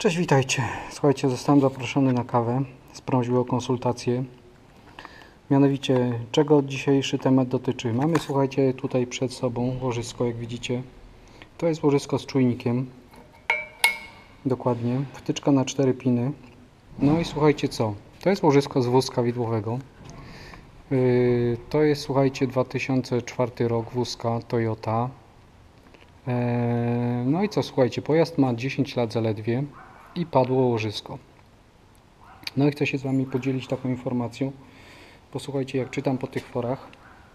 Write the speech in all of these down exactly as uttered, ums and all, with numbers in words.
Cześć, witajcie. Słuchajcie, zostałem zaproszony na kawę z prośbą o konsultację. Mianowicie, czego dzisiejszy temat dotyczy? Mamy, słuchajcie, tutaj przed sobą łożysko, jak widzicie. To jest łożysko z czujnikiem. Dokładnie. Wtyczka na cztery piny. No i słuchajcie co? To jest łożysko z wózka widłowego. Yy, to jest, słuchajcie, dwa tysiące czwarty rok wózka Toyota. Eee, no i co, słuchajcie, pojazd ma dziesięć lat zaledwie i padło łożysko. No i chcę się z Wami podzielić taką informacją, bo słuchajcie, jak czytam po tych forach,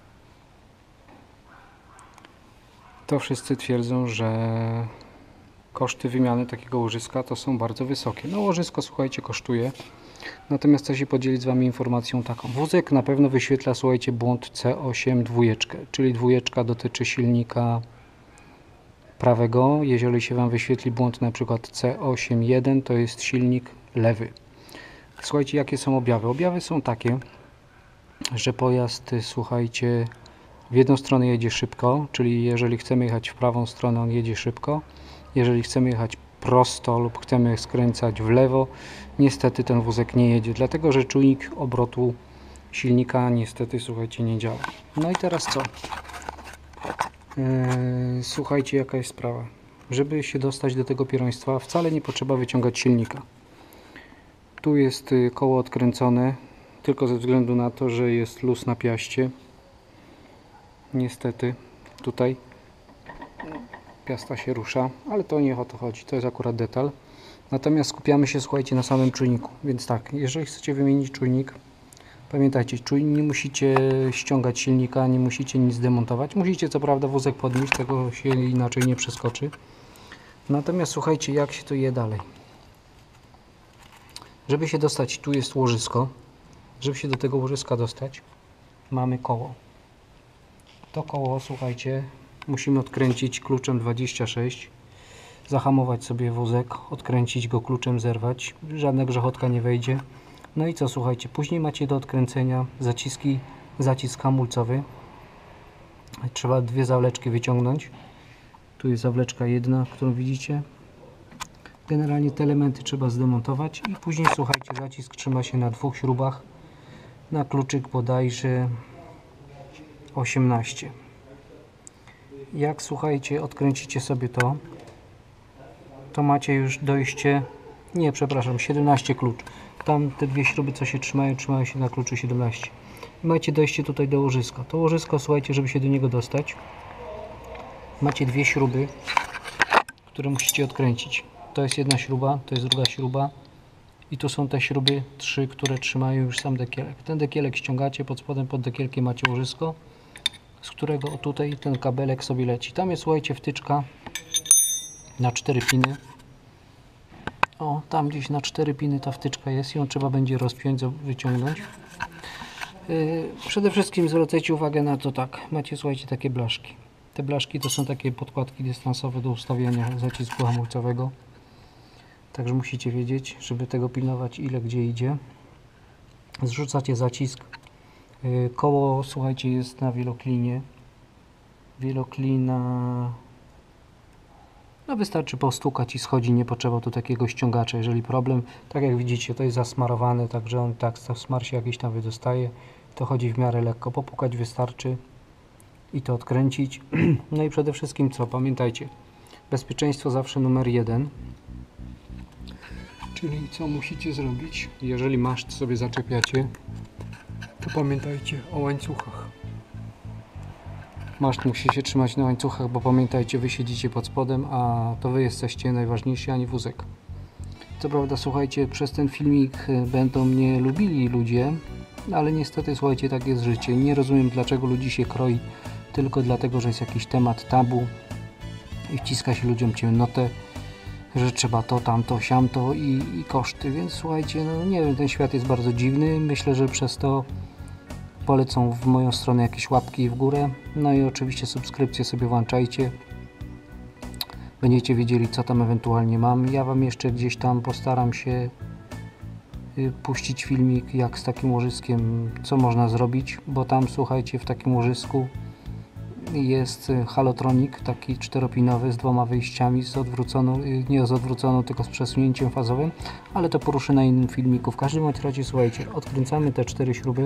to wszyscy twierdzą, że koszty wymiany takiego łożyska to są bardzo wysokie. No łożysko, słuchajcie, kosztuje. Natomiast chcę się podzielić z Wami informacją taką. Wózek na pewno wyświetla, słuchajcie, błąd C osiem dwójeczkę, czyli dwójeczka dotyczy silnika prawego. Jeżeli się Wam wyświetli błąd na przykład C osiem jeden, to jest silnik lewy. Słuchajcie, jakie są objawy? Objawy są takie, że pojazd, słuchajcie, w jedną stronę jedzie szybko, czyli jeżeli chcemy jechać w prawą stronę, on jedzie szybko. Jeżeli chcemy jechać prosto lub chcemy skręcać w lewo, niestety ten wózek nie jedzie, dlatego że czujnik obrotu silnika niestety, słuchajcie, nie działa. No i teraz co? Eee, słuchajcie, jaka jest sprawa. Żeby się dostać do tego pieroństwa, wcale nie potrzeba wyciągać silnika. Tu jest koło odkręcone, tylko ze względu na to, że jest luz na piaście. Niestety, tutaj piasta się rusza, ale to nie o to chodzi, to jest akurat detal. Natomiast skupiamy się, słuchajcie, na samym czujniku. Więc tak, jeżeli chcecie wymienić czujnik, pamiętajcie, czujnik, nie musicie ściągać silnika, nie musicie nic demontować. Musicie co prawda wózek podnieść, tego się inaczej nie przeskoczy. Natomiast słuchajcie, jak się to je dalej. Żeby się dostać, tu jest łożysko. Żeby się do tego łożyska dostać, mamy koło. To koło, słuchajcie, musimy odkręcić kluczem dwadzieścia sześć. Zahamować sobie wózek, odkręcić go kluczem, zerwać. Żadna grzechotka nie wejdzie. No i co, słuchajcie, później macie do odkręcenia zaciski, zacisk hamulcowy. Trzeba dwie zawleczki wyciągnąć. Tu jest zawleczka jedna, którą widzicie. Generalnie te elementy trzeba zdemontować i później, słuchajcie, zacisk trzyma się na dwóch śrubach, na kluczyk bodajże osiemnaście. Jak, słuchajcie, odkręcicie sobie to, to macie już dojście, nie, przepraszam, siedemnaście klucz. Tam te dwie śruby, co się trzymają, trzymają się na kluczu siedemnaście. I macie dojście tutaj do łożyska. To łożysko, słuchajcie, żeby się do niego dostać, macie dwie śruby, które musicie odkręcić. To jest jedna śruba, to jest druga śruba i tu są te śruby, trzy, które trzymają już sam dekielek. Ten dekielek ściągacie, pod spodem pod dekielkiem macie łożysko, z którego tutaj ten kabelek sobie leci. Tam jest, słuchajcie, wtyczka na cztery piny. O, tam gdzieś na cztery piny ta wtyczka jest, ją trzeba będzie rozpiąć, wyciągnąć. Yy, przede wszystkim zwracajcie uwagę na to tak, macie, słuchajcie, takie blaszki. Te blaszki to są takie podkładki dystansowe do ustawiania zacisku hamulcowego. Także musicie wiedzieć, żeby tego pilnować, ile gdzie idzie. Zrzucacie zacisk. Yy, koło, słuchajcie, jest na wieloklinie. Wieloklina... No wystarczy postukać i schodzi, nie potrzeba tu takiego ściągacza. Jeżeli problem, tak jak widzicie, to jest zasmarowane, także on tak smar się jakiś tam wydostaje. To chodzi w miarę lekko, popukać wystarczy i to odkręcić. No i przede wszystkim co? Pamiętajcie, bezpieczeństwo zawsze numer jeden. Czyli co musicie zrobić? Jeżeli maszt sobie zaczepiacie, to pamiętajcie o łańcuchach. Maszt musi się trzymać na łańcuchach, bo pamiętajcie, wy siedzicie pod spodem, a to wy jesteście najważniejsi, a nie wózek. Co prawda, słuchajcie, przez ten filmik będą mnie lubili ludzie, ale niestety, słuchajcie, tak jest życie. Nie rozumiem, dlaczego ludzi się kroi tylko dlatego, że jest jakiś temat tabu i wciska się ludziom ciemnotę, że trzeba to, tamto, siamto i, i koszty, więc słuchajcie, no nie wiem, ten świat jest bardzo dziwny. Myślę, że przez to polecą w moją stronę jakieś łapki w górę, no i oczywiście subskrypcję sobie włączajcie. Będziecie wiedzieli, co tam ewentualnie mam. Ja Wam jeszcze gdzieś tam postaram się puścić filmik, jak z takim łożyskiem, co można zrobić, bo tam, słuchajcie, w takim łożysku jest halotronik, taki czteropinowy z dwoma wyjściami, z odwróconą, nie z odwróconą, tylko z przesunięciem fazowym, ale to poruszę na innym filmiku. W każdym bądź razie, słuchajcie, odkręcamy te cztery śruby.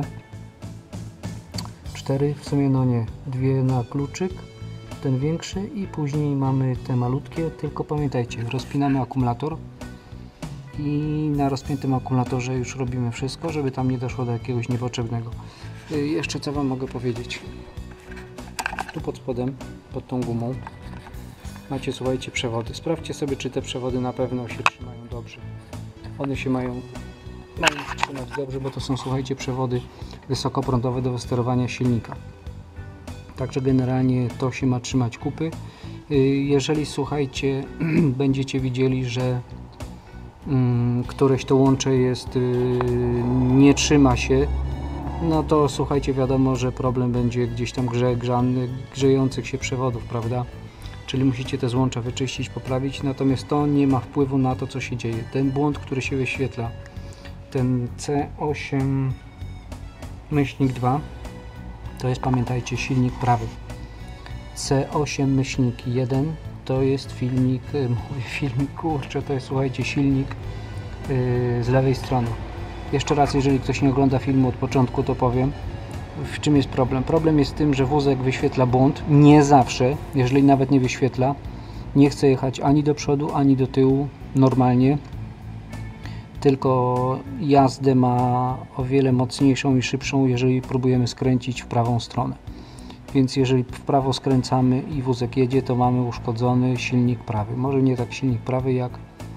Cztery, w sumie no nie, dwie na kluczyk, ten większy i później mamy te malutkie, tylko pamiętajcie, rozpinamy akumulator i na rozpiętym akumulatorze już robimy wszystko, żeby tam nie doszło do jakiegoś niepotrzebnego. Yy, jeszcze co Wam mogę powiedzieć? Tu pod spodem, pod tą gumą macie, słuchajcie, przewody. Sprawdźcie sobie, czy te przewody na pewno się trzymają dobrze. One się mają, mają trzymać dobrze, bo to są, słuchajcie, przewody wysokoprądowe do wysterowania silnika. Także generalnie to się ma trzymać kupy. Jeżeli, słuchajcie, będziecie widzieli, że mm, któreś to łącze jest, yy, nie trzyma się, no to słuchajcie, wiadomo, że problem będzie gdzieś tam grze, grzany, grzejących się przewodów, prawda? Czyli musicie te złącza wyczyścić, poprawić, natomiast to nie ma wpływu na to, co się dzieje. Ten błąd, który się wyświetla, ten C osiem myślnik dwa, to jest, pamiętajcie, silnik prawy. C osiem myślnik jeden to jest filmik, filmik, kurczę, to jest, słuchajcie, silnik yy, z lewej strony. Jeszcze raz, jeżeli ktoś nie ogląda filmu od początku, to powiem, w czym jest problem. Problem jest w tym, że wózek wyświetla błąd, nie zawsze, jeżeli nawet nie wyświetla, nie chce jechać ani do przodu, ani do tyłu normalnie, tylko jazdę ma o wiele mocniejszą i szybszą, jeżeli próbujemy skręcić w prawą stronę. Więc jeżeli w prawo skręcamy i wózek jedzie, to mamy uszkodzony silnik prawy. Może nie tak silnik prawy, jak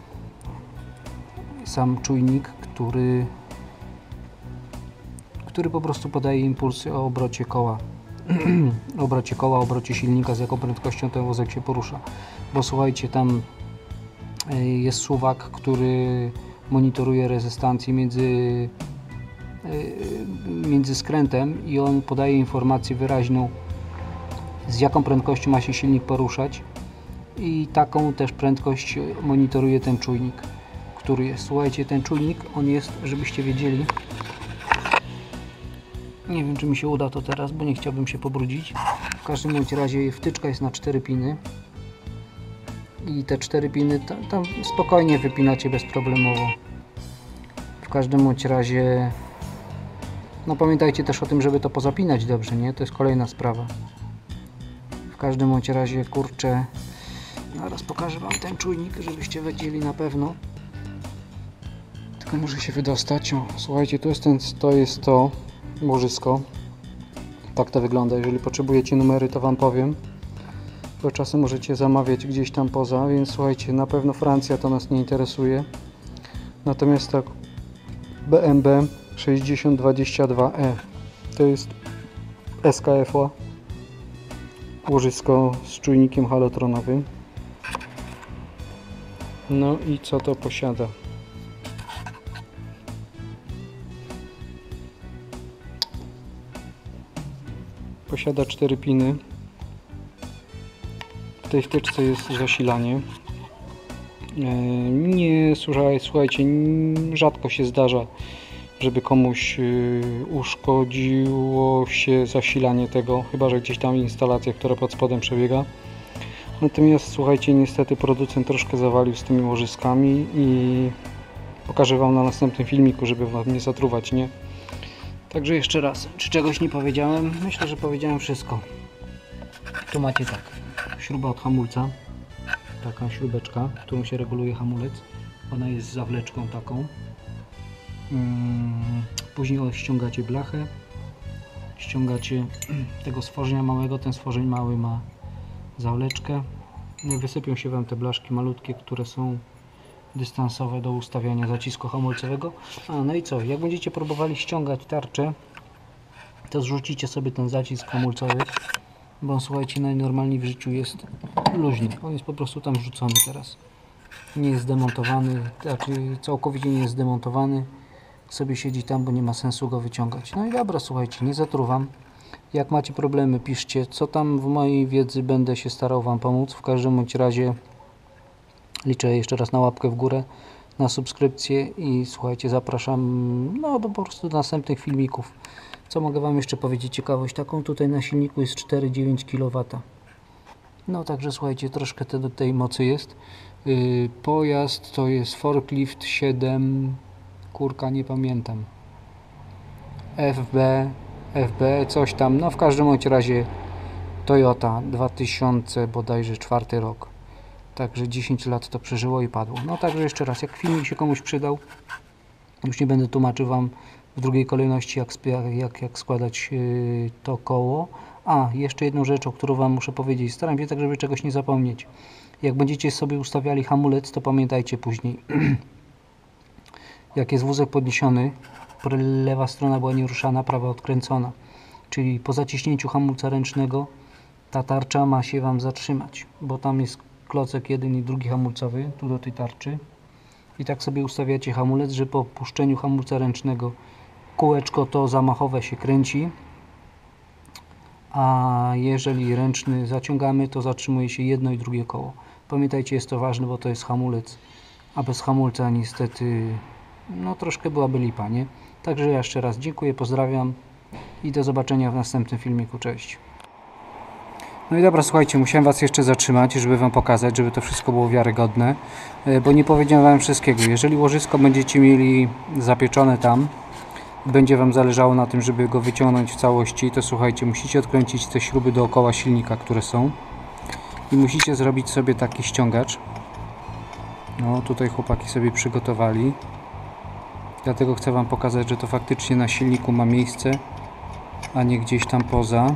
sam czujnik, który, który po prostu podaje impulsy o obrocie koła. o obrocie koła, o obrocie silnika, z jaką prędkością ten wózek się porusza. Bo słuchajcie, tam jest suwak, który monitoruje rezystancję między, między skrętem i on podaje informację wyraźną, z jaką prędkością ma się silnik poruszać, i taką też prędkość monitoruje ten czujnik, który jest. Słuchajcie, ten czujnik, on jest, żebyście wiedzieli, nie wiem, czy mi się uda to teraz, bo nie chciałbym się pobrudzić. W każdym bądź razie wtyczka jest na cztery piny i te cztery piny tam, tam spokojnie wypinacie bezproblemowo. W każdym bądź razie, no pamiętajcie też o tym, żeby to pozapinać dobrze, nie? To jest kolejna sprawa. W każdym bądź razie, kurczę, zaraz pokażę Wam ten czujnik, żebyście wiedzieli na pewno. Tylko muszę się wydostać. O, słuchajcie, tu jest ten, to jest to łożysko. Tak to wygląda. Jeżeli potrzebujecie numery, to Wam powiem. Bo czasem możecie zamawiać gdzieś tam poza, więc słuchajcie, na pewno Francja to nas nie interesuje. Natomiast tak, B M B sześćdziesiąt dwadzieścia dwa E to jest S K F A, łożysko z czujnikiem halotronowym. No i co to posiada? Posiada cztery piny. W tej wtyczce jest zasilanie. Nie, słuchaj, słuchajcie, rzadko się zdarza, żeby komuś uszkodziło się zasilanie tego, chyba że gdzieś tam instalacja, która pod spodem przebiega. Natomiast słuchajcie, niestety producent troszkę zawalił z tymi łożyskami i pokażę Wam na następnym filmiku, żeby Wam nie zatruwać, nie? Także jeszcze raz, czy czegoś nie powiedziałem? Myślę, że powiedziałem wszystko. Tu macie tak, śruba od hamulca, taka śrubeczka, którą się reguluje hamulec. Ona jest z zawleczką taką. Później ściągacie blachę, ściągacie tego stworzenia małego, ten stworzeń mały ma zawleczkę. Wysypią się Wam te blaszki malutkie, które są dystansowe do ustawiania zacisku hamulcowego. A no i co, jak będziecie próbowali ściągać tarczę, to zrzucicie sobie ten zacisk hamulcowy, bo on, słuchajcie, najnormalniej w życiu jest luźny. On jest po prostu tam wrzucony teraz. Nie jest zdemontowany, znaczy całkowicie nie jest zdemontowany. Sobie siedzi tam, bo nie ma sensu go wyciągać. No i dobra, słuchajcie, nie zatruwam. Jak macie problemy, piszcie. Co tam w mojej wiedzy, będę się starał Wam pomóc. W każdym bądź razie liczę jeszcze raz na łapkę w górę, na subskrypcję i słuchajcie, zapraszam no po prostu do następnych filmików. Co mogę Wam jeszcze powiedzieć? Ciekawość taką, tutaj na silniku jest cztery przecinek dziewięć kilowata. No także słuchajcie, troszkę te, do tej mocy jest. Yy, pojazd to jest forklift siedem, kurka nie pamiętam. F B, F B, coś tam, no w każdym bądź razie Toyota dwa tysiące bodajże czwarty rok. Także dziesięć lat to przeżyło i padło. No także jeszcze raz, jak filmik się komuś przydał, już nie będę tłumaczył Wam w drugiej kolejności jak, jak, jak składać yy, to koło. A, jeszcze jedną rzecz, o którą Wam muszę powiedzieć. Staram się tak, żeby czegoś nie zapomnieć. Jak będziecie sobie ustawiali hamulec, to pamiętajcie później. Jak jest wózek podniesiony, lewa strona była nieruszana, prawa odkręcona. Czyli po zaciśnięciu hamulca ręcznego ta tarcza ma się Wam zatrzymać, bo tam jest klocek jeden i drugi hamulcowy, tu do tej tarczy. I tak sobie ustawiacie hamulec, że po puszczeniu hamulca ręcznego kółeczko to zamachowe się kręci, a jeżeli ręczny zaciągamy, to zatrzymuje się jedno i drugie koło. Pamiętajcie, jest to ważne, bo to jest hamulec, a bez hamulca niestety no troszkę byłaby lipa, nie? Także jeszcze raz dziękuję, pozdrawiam i do zobaczenia w następnym filmiku. Cześć. No i dobra, słuchajcie, musiałem Was jeszcze zatrzymać, żeby Wam pokazać, żeby to wszystko było wiarygodne, bo nie powiedziałem Wam wszystkiego. Jeżeli łożysko będziecie mieli zapieczone tam, będzie Wam zależało na tym, żeby go wyciągnąć w całości, to słuchajcie, musicie odkręcić te śruby dookoła silnika, które są, i musicie zrobić sobie taki ściągacz. No tutaj chłopaki sobie przygotowali, dlatego chcę Wam pokazać, że to faktycznie na silniku ma miejsce, a nie gdzieś tam poza,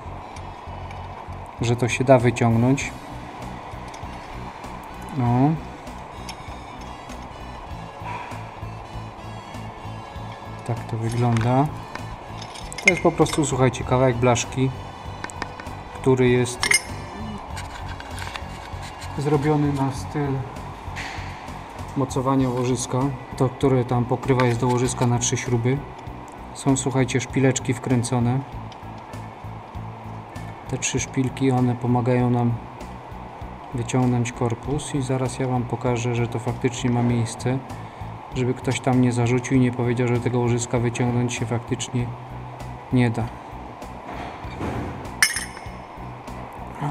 że to się da wyciągnąć. No. Tak to wygląda. To jest po prostu, słuchajcie, kawałek blaszki, który jest zrobiony na styl mocowania łożyska. To, które tam pokrywa, jest do łożyska na trzy śruby. Są, słuchajcie, szpileczki wkręcone. Te trzy szpilki, one pomagają nam wyciągnąć korpus i zaraz ja Wam pokażę, że to faktycznie ma miejsce, żeby ktoś tam nie zarzucił i nie powiedział, że tego łożyska wyciągnąć się faktycznie nie da. No,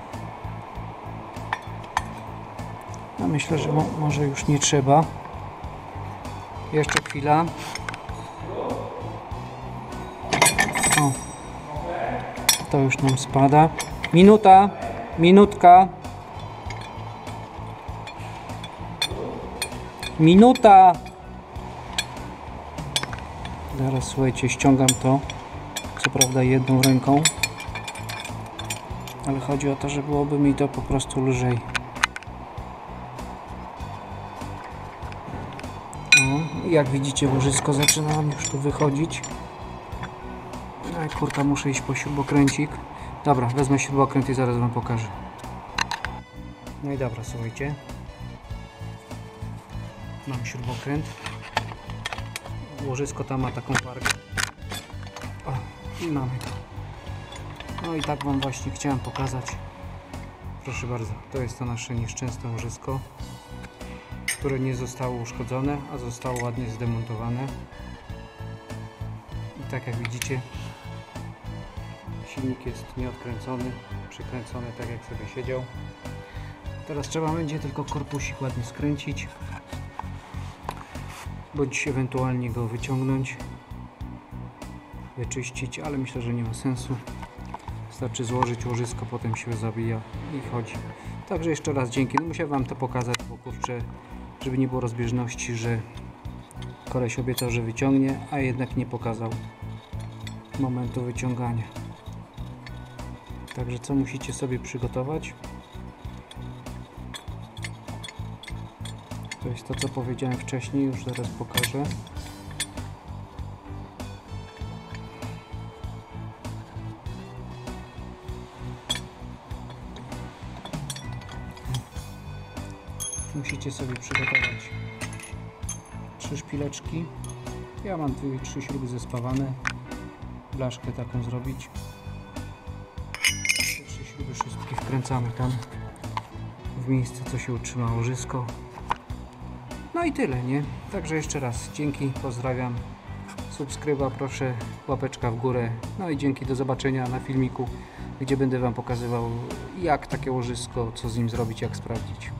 no myślę, że mo może już nie trzeba. Jeszcze chwila. O, to już nam spada. Minuta, minutka. Minuta. Zaraz, słuchajcie, ściągam to, co prawda jedną ręką, ale chodzi o to, że byłoby mi to po prostu lżej. O, jak widzicie, łożysko zaczyna nam już tu wychodzić. Aj, kurka, muszę iść po śrubokręcik. Dobra, wezmę śrubokręt i zaraz Wam pokażę. No i dobra, słuchajcie. Mam śrubokręt. Łożysko tam ma taką wargę. O, i mamy to. No i tak Wam właśnie chciałem pokazać. Proszę bardzo, to jest to nasze nieszczęsne łożysko, które nie zostało uszkodzone, a zostało ładnie zdemontowane. I tak jak widzicie, silnik jest nieodkręcony, przykręcony tak jak sobie siedział. Teraz trzeba będzie tylko korpusik ładnie skręcić, bądź ewentualnie go wyciągnąć, wyczyścić, ale myślę, że nie ma sensu. Wystarczy złożyć łożysko, potem się zabija i chodzi. Także jeszcze raz dzięki. No musiałem Wam to pokazać, bo kurczę, żeby nie było rozbieżności, że koleś obiecał, że wyciągnie, a jednak nie pokazał momentu wyciągania. Także co musicie sobie przygotować? To jest to, co powiedziałem wcześniej, już zaraz pokażę. Musicie sobie przygotować trzy szpileczki. Ja mam tu trzy śruby zespawane. Blaszkę taką zrobić. Trzy śruby wszystkie wkręcamy tam w miejsce, co się utrzyma łożysko. No i tyle, nie? Także jeszcze raz dzięki, pozdrawiam. subskryba, proszę, łapeczka w górę. No i dzięki, do zobaczenia na filmiku, gdzie będę Wam pokazywał, jak takie łożysko, co z nim zrobić, jak sprawdzić.